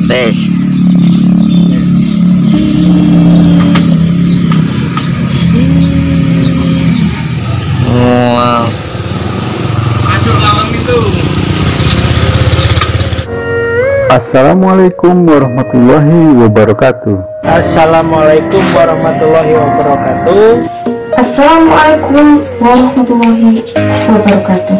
Bes. Wow. Masuk lawang itu. Assalamualaikum warahmatullahi wabarakatuh. Assalamualaikum warahmatullahi wabarakatuh. Assalamualaikum warahmatullahi wabarakatuh.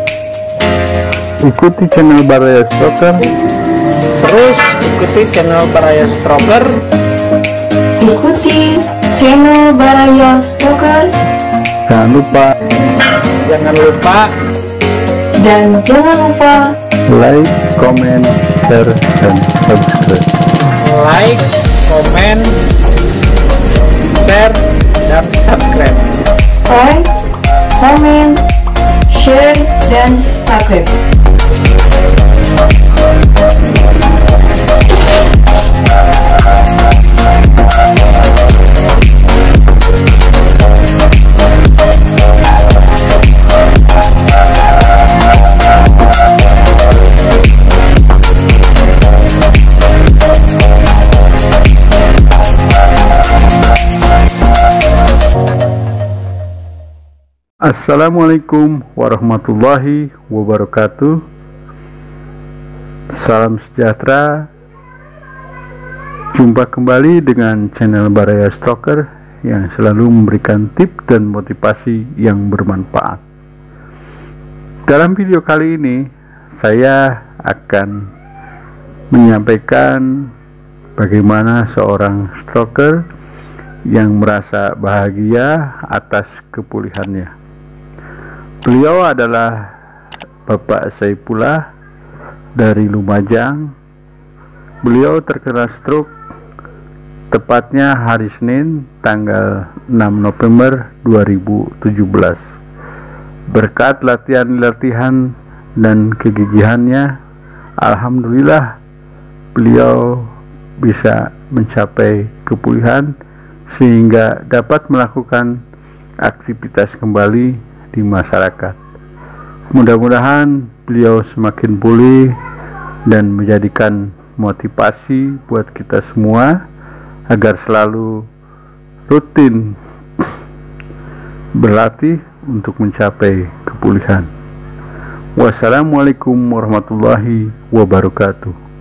Ikuti channel Baraya Stroker. Terus ikuti channel Baraya Stroker. Ikuti channel Baraya Stroker. Jangan lupa like, comment, share, dan subscribe. Like, comment, share, dan subscribe. Like, comment, share, dan subscribe. Assalamualaikum warahmatullahi wabarakatuh. Salam sejahtera. Jumpa kembali dengan channel Baraya Stroker yang selalu memberikan tips dan motivasi yang bermanfaat. Dalam video kali ini saya akan menyampaikan bagaimana seorang stroker yang merasa bahagia atas kepulihannya. Beliau adalah Bapak Saipullah dari Lumajang. Beliau terkena stroke tepatnya hari Senin tanggal 6 November 2017. Berkat latihan dan kegigihannya, alhamdulillah beliau bisa mencapai kepulihan sehingga dapat melakukan aktivitas kembali di masyarakat. Mudah-mudahan beliau semakin pulih dan menjadikan motivasi buat kita semua agar selalu rutin berlatih untuk mencapai kepulihan. Wassalamualaikum warahmatullahi wabarakatuh.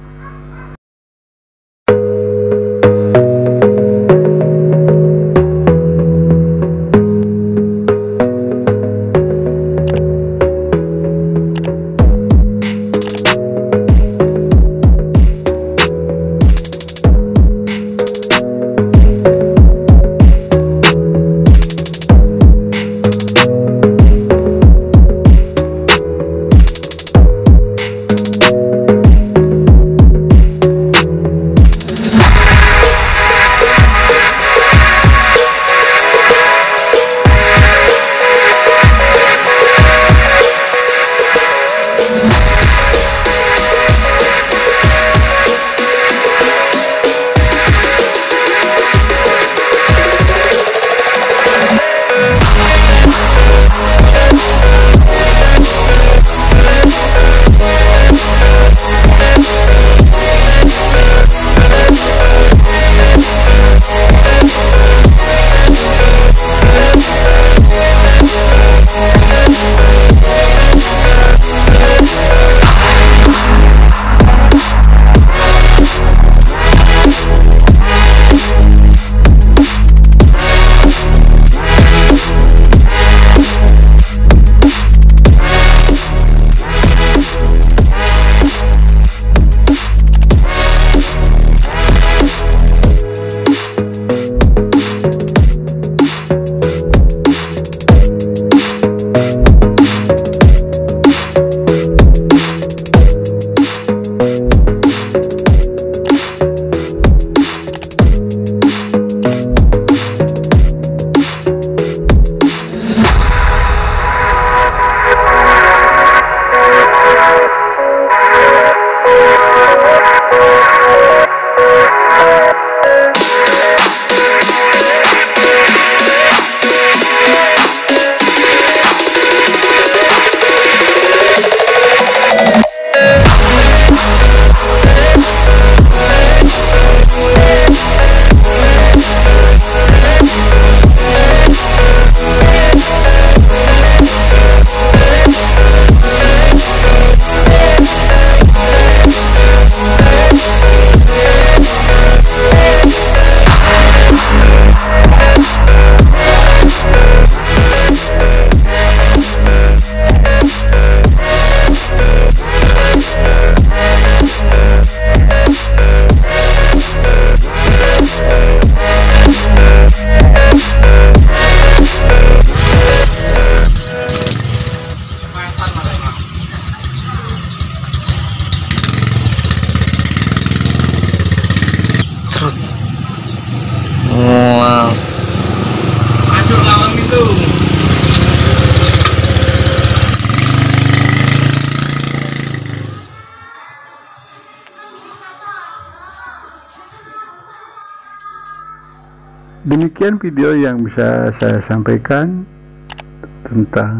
Demikian video yang bisa saya sampaikan tentang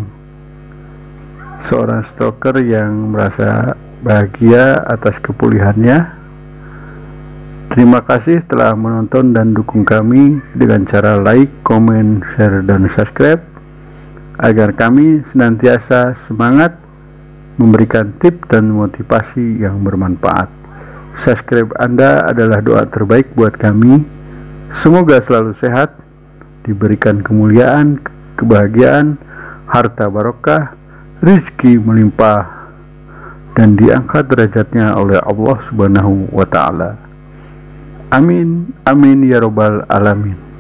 seorang stalker yang merasa bahagia atas kepulihannya. Terima kasih telah menonton dan dukung kami dengan cara like, komen, share, dan subscribe agar kami senantiasa semangat memberikan tips dan motivasi yang bermanfaat. Subscribe Anda adalah doa terbaik buat kami. Semoga selalu sehat, diberikan kemuliaan, kebahagiaan, harta barokah, rizki melimpah, dan diangkat derajatnya oleh Allah Subhanahu wa Ta'ala. Amin, amin ya robbal alamin.